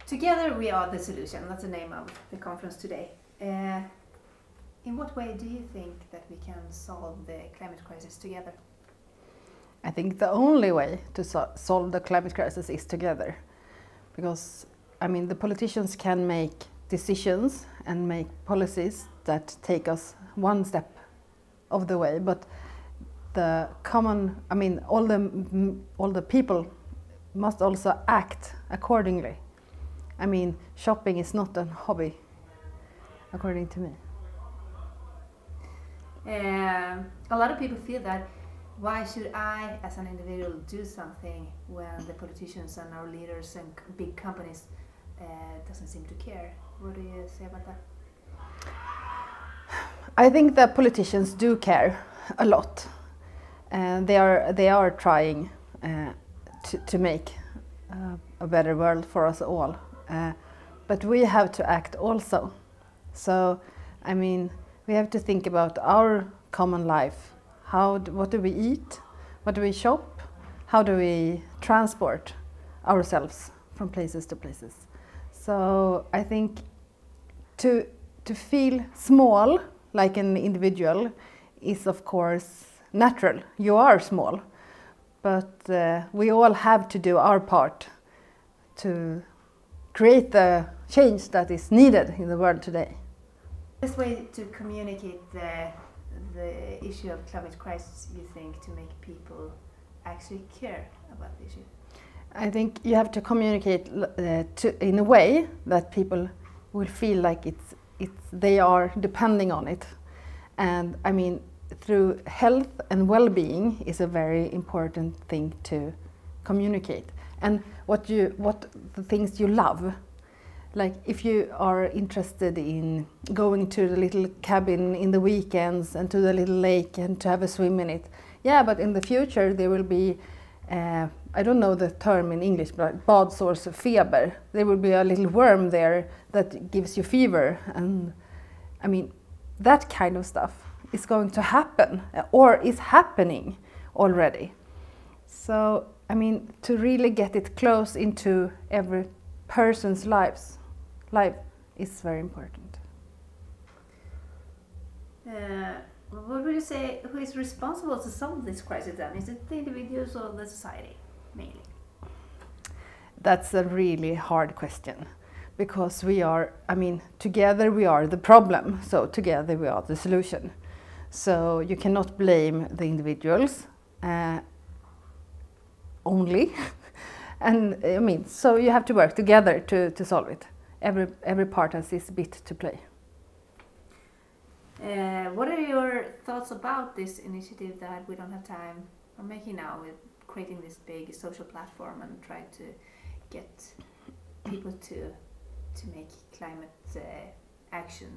Together we are the solution. That's the name of the conference today. In what way do you think that we can solve the climate crisis together? I think the only way to solve the climate crisis is together. Because, I mean, the politicians can make decisions and make policies that take us one step of the way, but the common, I mean, all the people must also act accordingly. I mean, shopping is not a hobby, according to me. A lot of people feel that, why should I, as an individual, do something when the politicians and our leaders and big companies doesn't seem to care? What do you say about that? I think that politicians do care a lot, and they are trying to make a better world for us all. But we have to act also. So, I mean, we have to think about our common life. What do we eat? What do we shop? How do we transport ourselves from places to places? So I think to feel small, like an individual, is of course natural. You are small, but we all have to do our part to create the change that is needed in the world today. This way to communicate the issue of climate crisis, you think, to make people actually care about the issue? I think you have to communicate in a way that people will feel like they are depending on it. And I mean, through health and well-being is a very important thing to communicate. And what the things you love. Like if you are interested in going to the little cabin in the weekends and to the little lake and to have a swim in it. Yeah, but in the future there will be, I don't know the term in English, but badsårsfeber. There will be a little worm there that gives you fever. And I mean, that kind of stuff is going to happen or is happening already. So, I mean, to really get it close into every person's life is very important. What would you say, who is responsible to solve this crisis then? Is it the individuals or the society, mainly? That's a really hard question, because we are, I mean, together we are the problem, so together we are the solution. So you cannot blame the individuals only. And I mean, so you have to work together to solve it. Every part has its bit to play. What are your thoughts about this initiative that we don't have time for making now, with creating this big social platform and try to get people to make climate action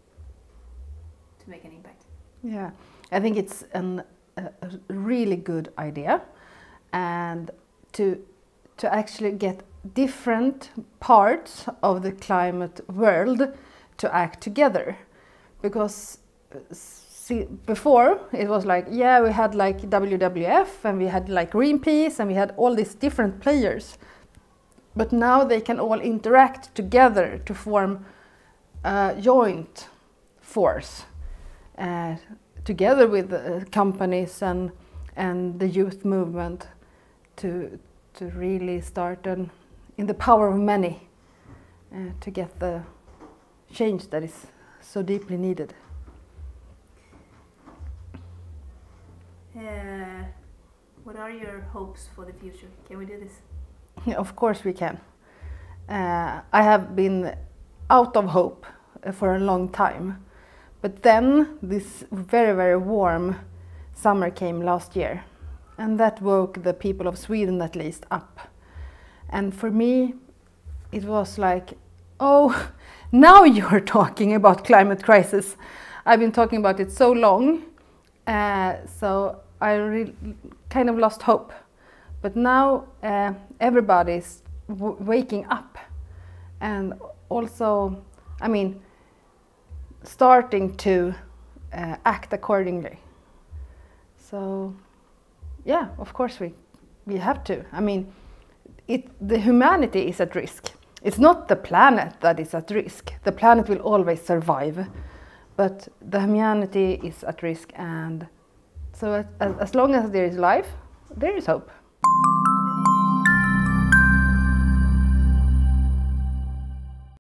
to make an impact? Yeah, I think it's a really good idea, and to actually get different parts of the climate world to act together. Because see, before it was like, yeah, we had like WWF and we had like Greenpeace and we had all these different players. But now they can all interact together to form a joint force together with companies and the youth movement to really start in the power of many to get the change that is so deeply needed. What are your hopes for the future? Can we do this? Yeah, of course we can. I have been out of hope for a long time, but then this very, very warm summer came last year, and that woke the people of Sweden at least up. And for me it was like, oh, now you're talking about climate crisis. I've been talking about it so long, so I kind of lost hope. But now everybody's waking up, and also, I mean, starting to act accordingly. So, yeah, of course we have to. I mean, the humanity is at risk. it's not the planet that is at risk. The planet will always survive, but the humanity is at risk, and so as long as there is life, there is hope.